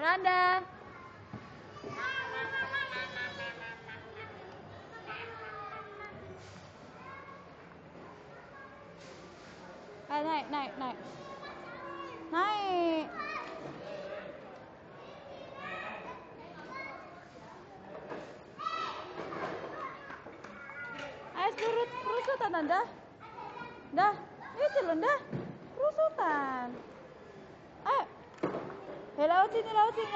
Randa. Naik. Naik. Ayo perusutan Anda. Dah, itu loh dah. Perusutan. Ayo. Lewat sini.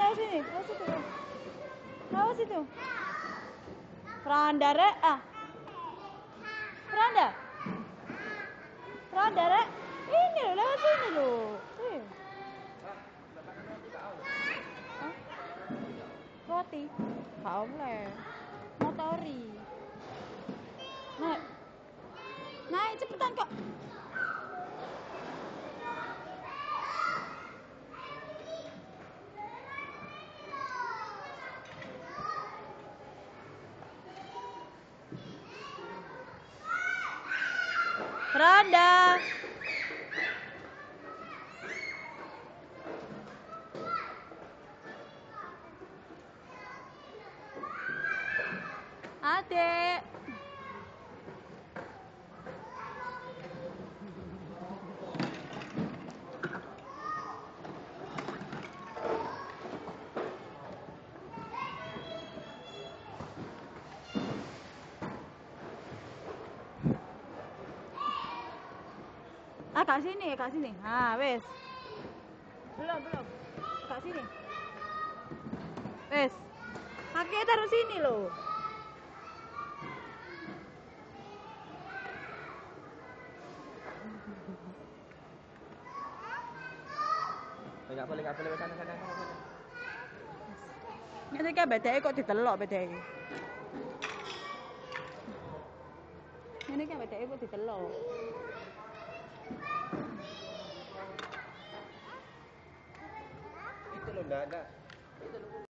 Lewat situ. Randa, Rek. Randa, Rek. Ini loh, lewat sini loh. Roti. Kau boleh. Motori. Naik cepetan kok. Randa. Adek. Kak sini. Wes. Belum. Kak sini. Wes. Kakek taruh sini loh. Enggak boleh sana. Ini kan bedanya kok ditelok bedanya. Ini kan bedanya kok ditelok. Itu loh, enggak.